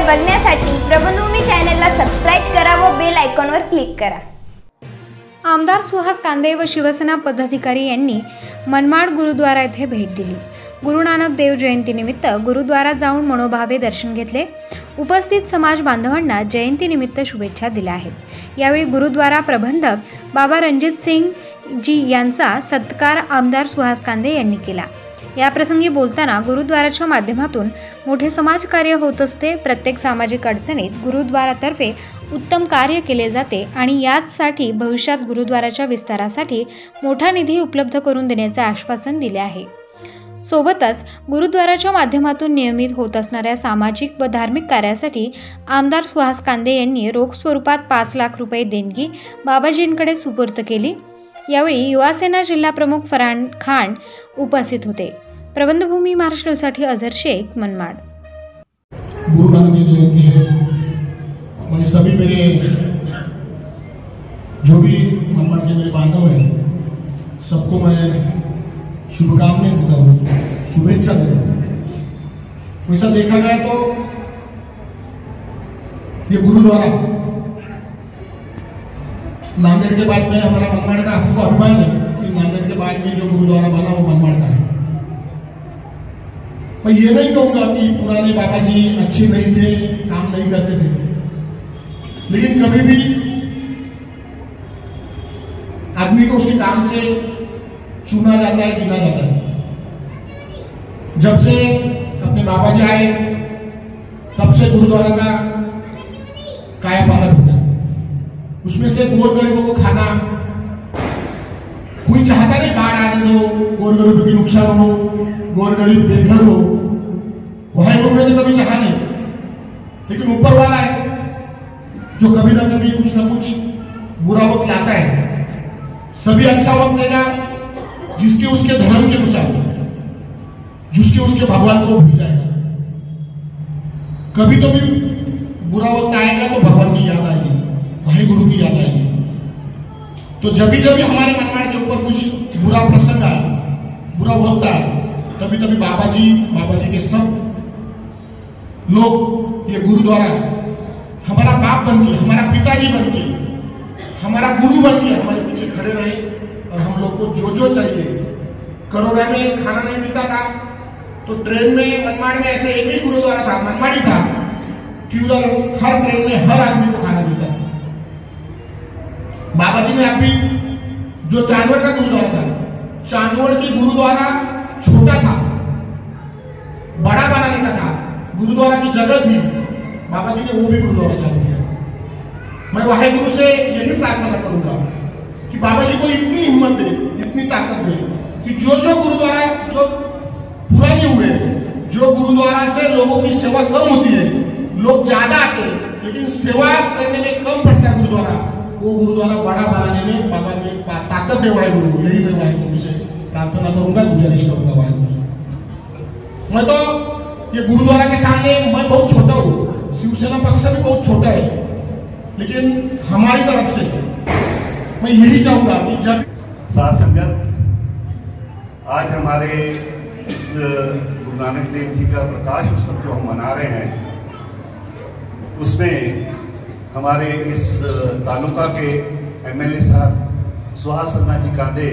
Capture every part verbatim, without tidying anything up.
बघण्यासाठी प्रबंधभूमी चॅनलला सबस्क्राइब करा व बेल आयकॉनवर क्लिक करा। आमदार सुहास कांदे व शिवसेना पदाधिकारी यांनी मनमाड गुरुद्वारा येथे भेट दिली। गुरु नानक देव जयंतीनिमित्त गुरुद्वारात जाऊन मनोभावे दर्शन घेतले। उपस्थित समाज बांधवांना जयंतीनिमित्त शुभेच्छा दिल्या आहेत। यावेळी गुरुद्वारा प्रबंधक बाबा रणजित सिंग जी यांचा सत्कार आमदार सुहास कांदे यांनी केला। याप्रसंगी बोलताना गुरुद्वाराच्या माध्यमातून मोठे समाजकार्य होत असते। प्रत्येक सामाजिक अडचणीत गुरुद्वारातर्फे उत्तम कार्य केले जाते आणि याचसाठी भविष्यात गुरुद्वाराच्या विस्तारासाठी मोठा निधी उपलब्ध करून देण्याचे आश्वासन दिले आहे। सोबतच गुरुद्वाराच्या माध्यमातून नियमित होत असणाऱ्या सामाजिक व धार्मिक कार्यासाठी आमदार सुहास कांदे यांनी रोख स्वरूपात पाच लाख रुपये देणगी बाबाजींकडे सुपूर्द केली। यावेळी युवासेना जिल्हा प्रमुख फरहान खान उपस्थित होते। प्रबंधभूमी महाराष्ट्र न्यूजसाठी अजहर शेख, मनमाड। गुरु नानक जी जयंती है, मैं सभी मेरे जो भी मनमाड के मेरे बांधव हैं सबको मैं शुभकामनाएं देता हूँ, शुभेच्छा देता हूँ। वैसा देखा जाए तो ये गुरुद्वारा नांदेड़ के बाद में हमारा मनमाड़ का हमको अभिमान है कि नांदेड़ के बाद में जो गुरुद्वारा बना वो मनमाड़ का है। मैं ये नहीं कहूंगा कि पुराने बाबा जी अच्छे नहीं थे, काम नहीं करते थे, लेकिन कभी भी आदमी को उसके काम से चुना जाता है, गिना जाता है। जब से अपने बाबा जी आए तब से गुरुद्वारा का कायापालट हो गया। उसमें से गोर गरीबों को खाना, कोई चाहता नहीं बाढ़ आने दो, गोर गरीबों की नुकसान हो, गोर गरीब बेघर हो, वही गुरु ने तो कभी चाहा नहीं। लेकिन ऊपर वाला है जो कभी ना कभी कुछ ना कुछ बुरा वक्त लाता है। सभी अच्छा वक्त देगा जिसके उसके धर्म के अनुसार, जिसके उसके भगवान को भूल जाएगा। कभी तो भी बुरा वक्त आएगा तो भगवान की याद आएगी, भाई गुरु की याद आएगी। तो जब भी जब भी हमारे मनमाड़ के ऊपर कुछ बुरा प्रसंग आया, बुरा वक्त आया, तभी तभी बाबा जी बाबा जी के सब लोग ये गुरुद्वारा हमारा बाप बन के, हमारा पिताजी बन के, हमारा गुरु बन के हमारे पीछे खड़े रहे। और हम लोग को जो जो चाहिए, कोरोना में खाना नहीं मिलता था तो ट्रेन में मनमाड़ में ऐसे एक ही गुरुद्वारा था, मनमाड़ी था, कि उधर हर ट्रेन में हर आदमी को खाना मिलता है। बाबा जी ने अभी जो चांदवड़ का गुरुद्वारा था, चांदवड़ की गुरुद्वारा छोटा था, बड़ा बनाने का था, गुरुद्वारा की जगह थी, बाबा जी ने वो भी गुरुद्वारा चालू किया। मैं वाहे गुरु से यही प्रार्थना करूंगा कि बाबा जी को इतनी हिम्मत दे, इतनी ताकत दे कि जो जो गुरुद्वारा जो पुराने हुए, जो गुरुद्वारा से लोगों की सेवा कम होती है, लोग ज्यादा आते हैं लेकिन सेवा करने में कम पड़ता है गुरुद्वारा, वो गुरुद्वारा बड़ा बनाने में बाबा में ताकत दे वाहे गुरु। यही मैं वाहे गुरु से प्रार्थना करूंगा, गुजारिश करूंगा वाहे गुरु से। मैं तो ये गुरुद्वारा के सामने मैं बहुत छोटा हूँ, शिवसेना पक्ष भी बहुत छोटा है, लेकिन हमारी तरफ से मैं यही चाहूंगा कि जब साथ संगत आज हमारे इस गुरु नानक देव जी का प्रकाश उत्सव जो हम मना रहे हैं, उसमें हमारे इस तालुका के एमएलए साहब सुहास जी कांदे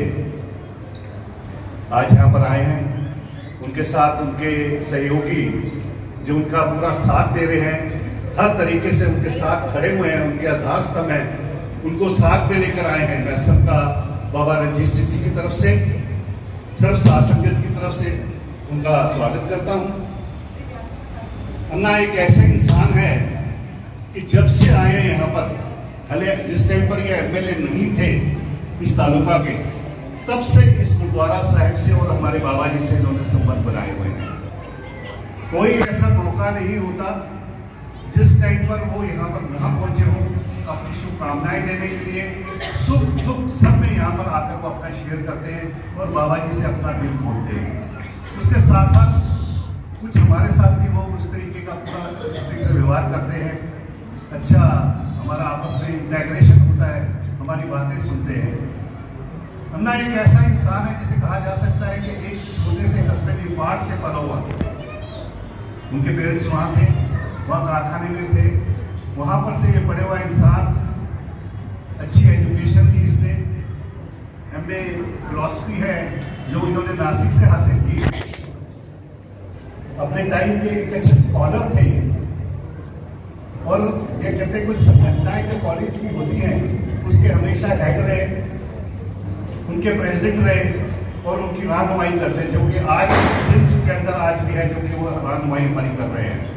आज यहाँ पर आए हैं। उनके साथ उनके सहयोगी जो उनका पूरा साथ दे रहे हैं, हर तरीके से उनके साथ खड़े हुए हैं, उनके आधार स्तंभ हैं, उनको साथ में लेकर आए हैं। मैं सबका बाबा रणजीत सिंह जी की तरफ से, सर्व साथ संगत की तरफ से उनका स्वागत करता हूँ। अन्ना एक ऐसे इंसान है कि जब से आए हैं यहाँ पर, भले जिस टाइम पर ये एमएलए नहीं थे इस तालुका के, तब से इस गुरुद्वारा साहिब से और हमारे बाबा जी से इन्होंने संबंध बनाए हुए हैं। कोई ऐसा मौका नहीं होता जिस टाइम पर वो यहाँ पर ना पहुंचे हो अपनी शुभकामनाएं देने के लिए, सुख दुख सब में यहाँ पर आकर वो अपना शेयर करते हैं और बाबा जी से अपना दिल खोलते हैं। उसके साथ साथ कुछ हमारे साथ भी वो उस तरीके का पूरा उस तरीके से व्यवहार करते हैं। अच्छा, हमारा आपस में इंटेग्रेशन होता है, हमारी बातें सुनते हैं। अन्ना एक ऐसा इंसान है जिसे कहा जा सकता है कि एक छोटे से कस्बे की बाढ़ से पला हुआ। उनके पेरेंट्स वहाँ थे, वहाँ कारखाने में थे, वहाँ पर से ये पढ़े हुआ इंसान, अच्छी एजुकेशन ली इसने, एम ए फिलॉसफी है जो इन्होंने नासिक से हासिल की। अपने टाइम के एक अच्छे स्कॉलर थे और ये कहते कुछ घटनाएं जो कॉलेज की होती हैं उसके हमेशा हेड रहे, उनके प्रेसिडेंट रहे और उनकी रहनुमाई करते, जो कि आज जिन्स के अंदर आज भी है, जो कि वो रहनुमाई हमारी कर रहे हैं।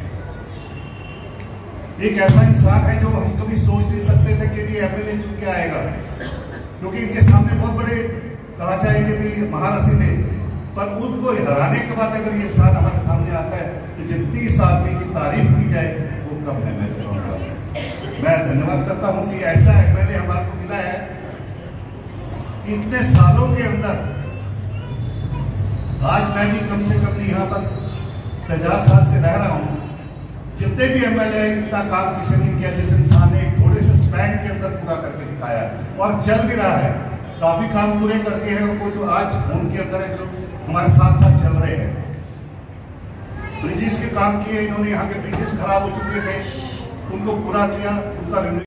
एक ऐसा इंसान है जो हम कभी सोच नहीं सकते थे कि ये एमएलए चुन के आएगा, क्योंकि इनके सामने बहुत बड़े कहा जाएंगे भी महारथी थे, पर उनको हराने के बाद अगर ये इंसान हमारे सामने आता है तो जितनी इस आदमी की तारीफ की जाए वो कम है। मैं चाहूँगा, मैं धन्यवाद करता हूँ कि ऐसा एमएलए हमारे को मिला है कि इतने सालों के अंदर, आज मैं भी कम से कम यहाँ पर पचास साल से रह रहा हूँ, जितने भी एमएलए इतना काम किसी ने किया जिस इंसान ने थोड़े से स्पैन के अंदर पूरा करके दिखाया और चल भी रहा है, काफी काम पूरे करते हैं। वो जो आज फोन के अंदर है जो हमारे साथ साथ चल रहे हैं, ब्रिजेस के काम किए इन्होंने, यहाँ के ब्रिजेस खराब हो चुके थे उनको पूरा किया, उनका